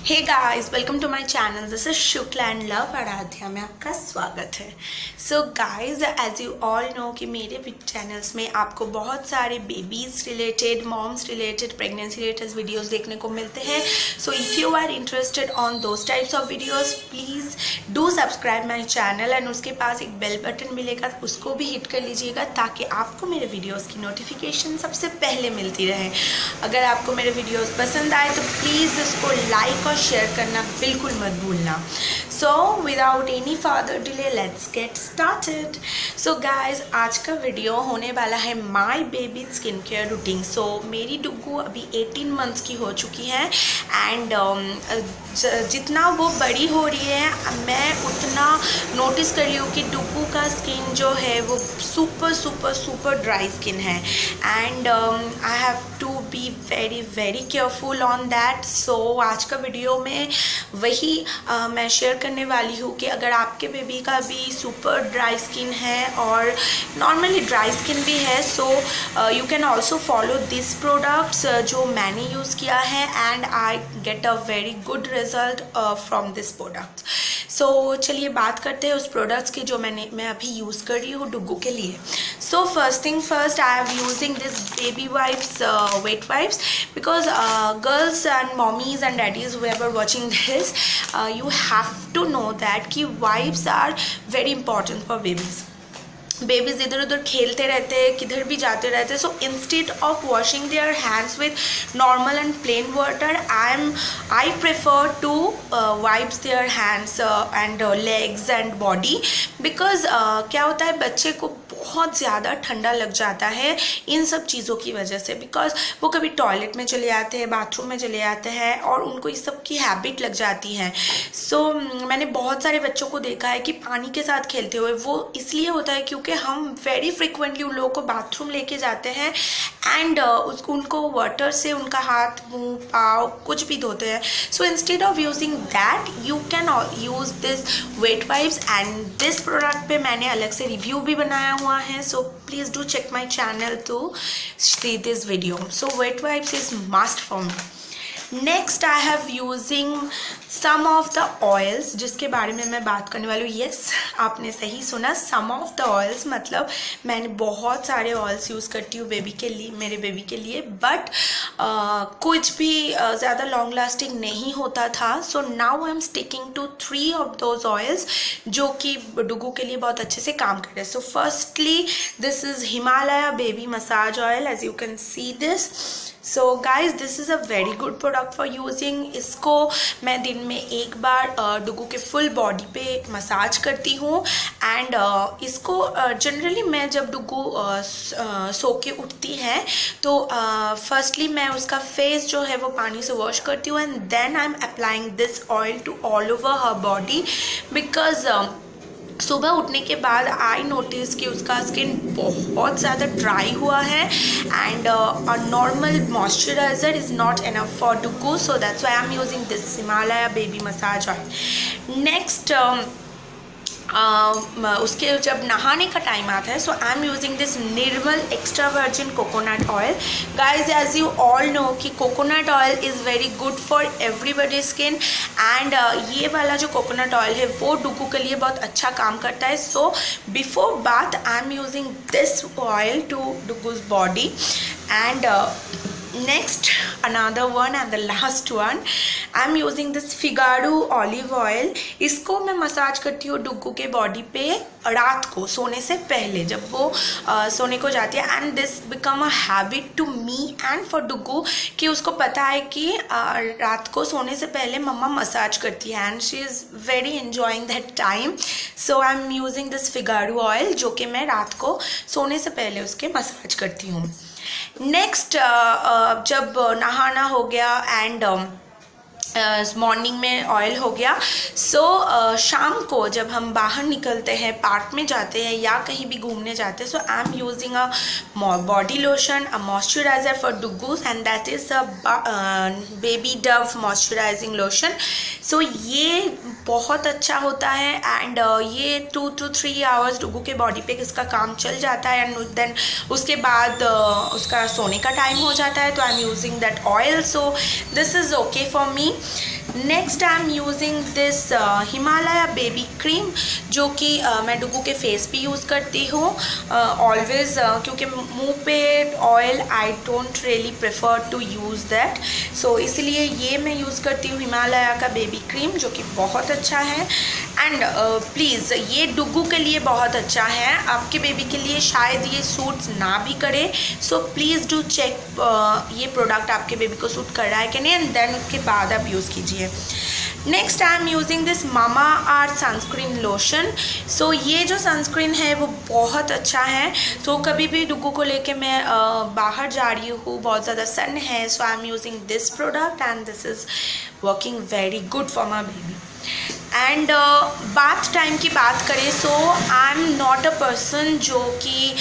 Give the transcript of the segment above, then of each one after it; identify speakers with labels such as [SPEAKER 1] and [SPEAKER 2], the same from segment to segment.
[SPEAKER 1] Hey guys, welcome to my channel. This is Shukla and love Aaradhya में आपका स्वागत है। So guys, as you all know कि मेरे चैनल्स में आपको बहुत सारे babies related, moms related, pregnancy related videos देखने को मिलते हैं। So if you are interested on those types of videos, please do subscribe my channel and उसके पास एक बेल बटन मिलेगा, उसको भी हिट कर लीजिएगा ताकि आपको मेरे वीडियोज़ की नोटिफिकेशन सबसे पहले मिलती रहे। अगर आपको मेरे वीडियोज़ पसंद आए तो प्लीज़ उसको लाइक और शेयर करना बिल्कुल मत भूलना। So without any further delay let's get started. So guys, आज का वीडियो होने वाला है my baby skin care routine. So मेरी डुग्गू अभी 18 मंथ्स की हो चुकी है एंड जितना वो बड़ी हो रही है मैं उतना नोटिस कर रही हूँ कि डुग्गू का स्किन जो है वो super super super dry skin है and I have to be very careful on that. So आज का वीडियो में वही मैं शेयर करने वाली हूँ कि अगर आपके बेबी का भी सुपर ड्राई स्किन है और नॉर्मली ड्राई स्किन भी है, so you can also follow this products जो मैंने यूज़ किया है and I get a very good result from this product. So चलिए बात करते हैं उस प्रोडक्ट्स की जो मैं अभी यूज़ कर रही हूँ डुग्गू के लिए। So first thing first, I am using this baby wipes, wet wipes, because girls and mommies and daddies whoever watching this, you have to know that कि wipes are very important for babies. Babies इधर उधर खेलते रहते हैं, किधर भी जाते रहते हैं। So instead of washing their hands with normal and plain water, I prefer to wipes their hands and legs and body, because क्या होता है बच्चे को बहुत ज़्यादा ठंडा लग जाता है इन सब चीज़ों की वजह से, बिकॉज वो कभी टॉयलेट में चले जाते हैं, बाथरूम में चले जाते हैं और उनको इस सब की हैबिट लग जाती है। सो मैंने बहुत सारे बच्चों को देखा है कि पानी के साथ खेलते हुए, वो इसलिए होता है क्योंकि हम वेरी फ्रिक्वेंटली उन लोगों को बाथरूम लेके जाते हैं एंड उनको वाटर से उनका हाथ, मुंह, पाँव कुछ भी धोते हैं। So instead of using that you can use this wet wipes and this product पे मैंने अलग से रिव्यू भी बनाया हुआ है। So please do check my channel to see this video. So wet wipes is must for me. Next I have using some of the oils जिसके बारे में मैं बात करने वाली हूँ। येस, आपने सही सुना, सम ऑफ द ऑयल्स, मतलब मैंने बहुत सारे ऑयल्स यूज़ करती हूँ बेबी के लिए, मेरे बेबी के लिए, बट कुछ भी ज़्यादा लॉन्ग लास्टिंग नहीं होता था। So now I am sticking to 3 of those oils जो कि डुग्गू के लिए बहुत अच्छे से काम कर रहे हैं। So firstly this is Himalaya baby massage oil, as you can see this. So guys, this is a very good product for using. इसको मैं दिन में एक बार डुग्गू के फुल बॉडी पे मसाज करती हूँ एंड इसको जनरली मैं जब डुग्गू सो के उठती है तो फर्स्टली मैं उसका फेस जो है वो पानी से वॉश करती हूँ and then I am applying this oil to all over her body, because सुबह उठने के बाद आई नोटिस कि उसका स्किन बहुत ज़्यादा ड्राई हुआ है and a normal moisturiser is not enough for Duggu, so that's why I am using this Himalaya baby massage oil. Next उसके जब नहाने का टाइम आता है, so I am using this Nirmal extra virgin coconut oil. Guys, as you all know कि coconut oil is very good for everybody skin and ये वाला जो कोकोनट ऑयल है वो डुग्गू के लिए बहुत अच्छा काम करता है। So before bath I am using this oil to Duggu's body and next another one and the last one I'm using this Figaro olive oil। इसको मैं मसाज करती हूँ डुग्गू के बॉडी पे रात को सोने से पहले, जब वो सोने को जाती है and this become a habit to me and for Duggu कि उसको पता है कि रात को सोने से पहले मम्मा मसाज करती है and she is very enjoying that time. So I am using this Figaro oil जो कि मैं रात को सोने से पहले उसके मसाज करती हूँ। नेक्स्ट जब नहाना हो गया एंड मॉर्निंग में ऑयल हो गया, सो शाम को जब हम बाहर निकलते हैं, पार्क में जाते हैं या कहीं भी घूमने जाते हैं, so I am using a body lotion, a moisturiser for Duggu's and that is a baby Dove moisturising lotion. So ये बहुत अच्छा होता है एंड ये 2 to 3 आवर्स डुग्गू के बॉडी पे इसका काम चल जाता है एंड देन उसके बाद उसका सोने का टाइम हो जाता है, तो I am using that oil. So this is okay for me. Next I am using this Himalaya baby cream, जो कि मैं डुगू के फेस पे यूज़ करती हूँ ऑलवेज़, क्योंकि मुंह पे oil I don't really prefer to use that, so इसलिए ये मैं यूज़ करती हूँ हिमालय का बेबी क्रीम, जो कि बहुत अच्छा है। एंड प्लीज़ ये डुगू के लिए बहुत अच्छा है, आपके बेबी के लिए शायद ये सूट ना भी करे, सो प्लीज़ डू चेक ये प्रोडक्ट आपके बेबी को सूट कर रहा है कि नहीं, एंड देन उसके बाद आप यूज़ कीजिए। Next I am using this Mamaearth sunscreen lotion. So ये जो सनस्क्रीन है वो बहुत अच्छा है। तो कभी भी डुगू को लेके मैं बाहर जा रही हूँ, बहुत ज़्यादा सन है, so I am using this product and this is working very good for my baby. And bath time की बात करें, so I am not a person जो कि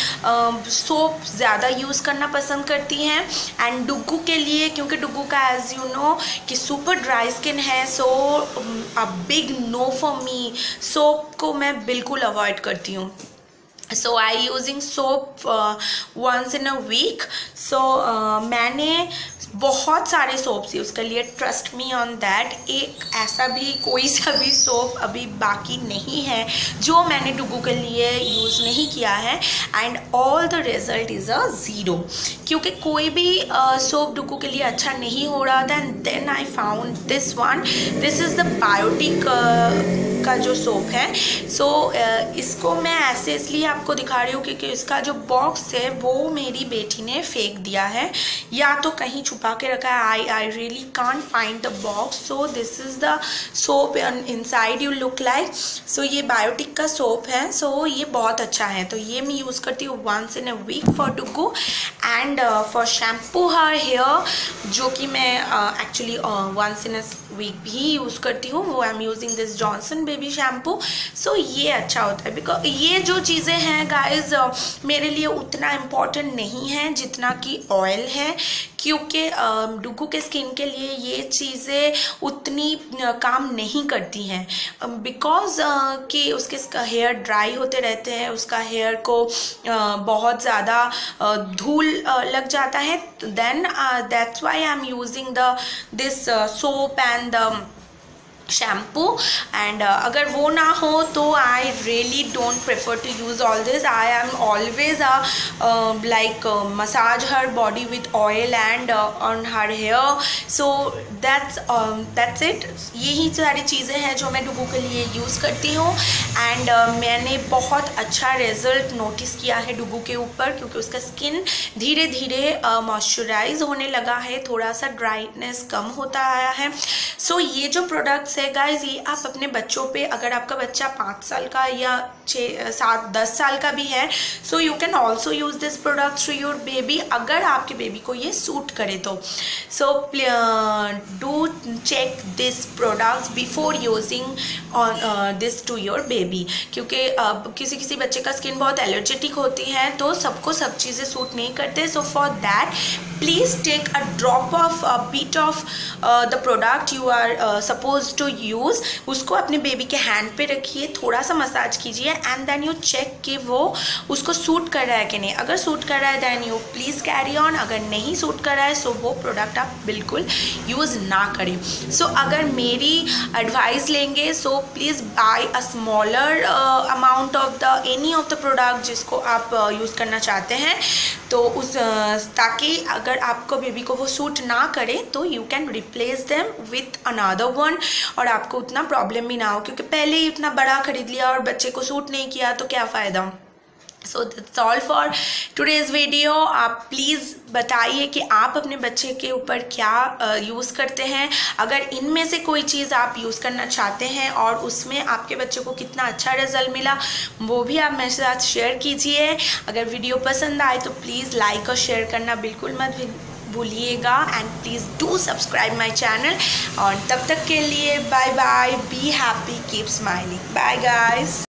[SPEAKER 1] सोप ज़्यादा यूज़ करना पसंद करती हैं। एंड डुगू के लिए, क्योंकि डुगू का एज यू नो कि सुपर ड्राई स्किन है, so a big no for me, soap को मैं बिल्कुल अवॉइड करती हूँ। So I using soap once in a week. So मैंने बहुत सारे सोप्स यूज़ कर लिए, ट्रस्ट मी ऑन दैट। एक ऐसा भी कोई सा भी सोप अभी बाकी नहीं है जो मैंने डुगू के लिए यूज़ नहीं किया है, and all the result is a zero, क्योंकि कोई भी सोप डुगू के लिए अच्छा नहीं हो रहा था। And then I found this one, this is the Biotique का जो सोप है। सो इसको मैं ऐसे इसलिए आपको दिखा रही हूँ क्योंकि इसका जो बॉक्स है वो मेरी बेटी ने फेंक दिया है, या तो कहीं छुपा के रखा है। I really can't find the box. So this is the soap inside you look like. So ये बायोटिक का सोप है, सो ये बहुत अच्छा है। तो ये मैं यूज़ करती हूँ once in a week for Duggu. And for shampoo her hair, जो कि मैं actually once in a week भी यूज़ करती हूँ, वो I am using this Johnson baby shampoo. So ये अच्छा होता है, बिकॉज ये जो चीज़ें हैं गाइज मेरे लिए उतना इम्पॉर्टेंट नहीं है जितना कि ऑयल है, क्योंकि डुगू के स्किन के लिए ये चीज़ें उतनी काम नहीं करती हैं, बिकॉज कि उसके हेयर ड्राई होते रहते हैं, उसका हेयर को बहुत ज़्यादा धूल लग जाता है। Then that's why I am using this soap and the shampoo. And अगर वो ना हो तो I really don't prefer to use all this. I am always like massage her body with oil and on her hair. So that's it. यही सारी चीज़ें हैं जो मैं डुगू के लिए यूज़ करती हूँ। एंड मैंने बहुत अच्छा रिजल्ट नोटिस किया है डुगू के ऊपर, क्योंकि उसका स्किन धीरे धीरे मॉइस्चराइज होने लगा है, थोड़ा सा ड्राइनेस कम होता आया है। सो ये जो प्रोडक्ट्स है गाइज, ये आप अपने बच्चों पे, अगर आपका बच्चा 5 साल का या 6, 7, 10 साल का भी है, so you can also use this product to your baby, अगर आपके बेबी को ये सूट करे तो। So do check this products before using on this to your baby, क्योंकि किसी किसी बच्चे का स्किन बहुत एलर्जेटिक होती है, तो सबको सब चीज़ें सूट नहीं करते। So for that please take a drop of bit of the product you are suppose to use, उसको अपने बेबी के हैंड पे रखिए, थोड़ा सा मसाज कीजिए, एंड देन यू चेक कि वो उसको सूट कर रहा है कि नहीं। अगर सूट कर रहा है then you please carry on, अगर नहीं सूट कर रहा है सो वो प्रोडक्ट आप बिल्कुल यूज़ ना करें। सो अगर मेरी एडवाइस लेंगे so please buy a smaller amount of the any of the product जिसको आप यूज़ करना चाहते हैं, तो उस ताकि अगर आपको बेबी को वो सूट ना करे तो you can replace them with another one, और आपको उतना प्रॉब्लम भी ना हो, क्योंकि पहले ही इतना बड़ा खरीद लिया और बच्चे को सूट नहीं किया तो क्या फ़ायदा। So that's all for today's video. आप प्लीज़ बताइए कि आप अपने बच्चे के ऊपर क्या यूज़ करते हैं। अगर इनमें से कोई चीज़ आप यूज़ करना चाहते हैं और उसमें आपके बच्चे को कितना अच्छा रिजल्ट मिला, वो भी आप मेरे साथ शेयर कीजिए। अगर वीडियो पसंद आए तो प्लीज़ लाइक और शेयर करना बिल्कुल मत भूलिएगा, and please do subscribe my channel. और तब तक के लिए bye bye, be happy, keep smiling, bye guys.